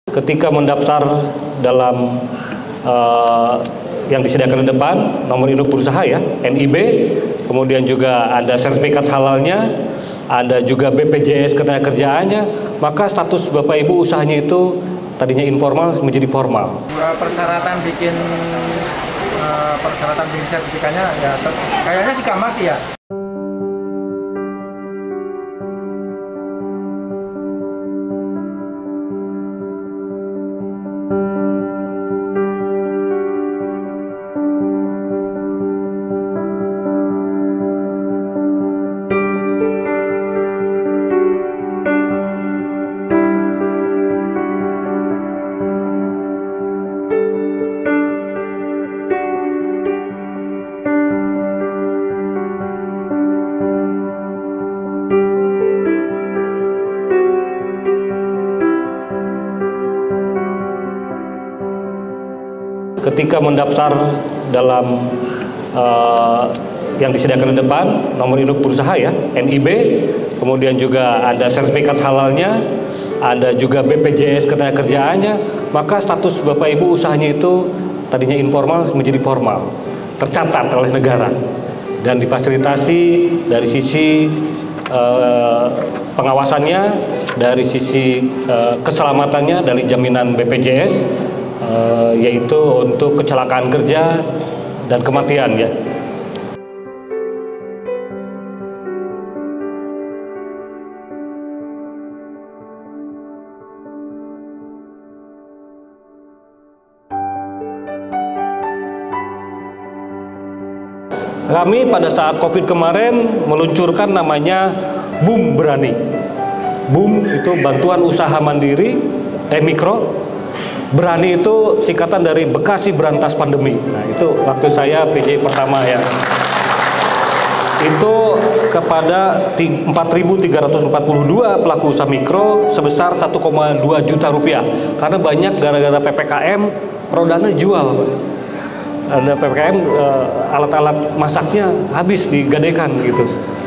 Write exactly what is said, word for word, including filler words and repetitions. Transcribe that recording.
Ketika mendaftar dalam uh, yang disediakan di depan, nomor induk berusaha ya, N I B, kemudian juga ada sertifikat halalnya, ada juga B P J S ketenagakerjaannya, maka status Bapak Ibu usahanya itu tadinya informal menjadi formal. Persyaratan bikin uh, persyaratan bikin sertifikatnya ya kayaknya sih gampang sih ya. Ketika mendaftar dalam uh, yang disediakan di depan, nomor induk berusaha ya, N I B, kemudian juga ada sertifikat halalnya, ada juga B P J S ketenagakerjaannya, maka status Bapak Ibu usahanya itu tadinya informal menjadi formal, tercatat oleh negara dan difasilitasi dari sisi uh, pengawasannya, dari sisi uh, keselamatannya, dari jaminan B P J S. Uh, yaitu untuk kecelakaan kerja dan kematian ya. Kami pada saat COVID kemarin meluncurkan namanya BUM Berani. BUM itu bantuan usaha mandiri, eh mikro. Berani itu singkatan dari Bekasi Berantas Pandemi. Nah, itu waktu saya P J pertama ya. Itu kepada empat ribu tiga ratus empat puluh dua pelaku usaha mikro sebesar satu koma dua juta rupiah. Karena banyak gara-gara P P K M produknya jual. Ada P P K M alat-alat masaknya habis digadaikan gitu.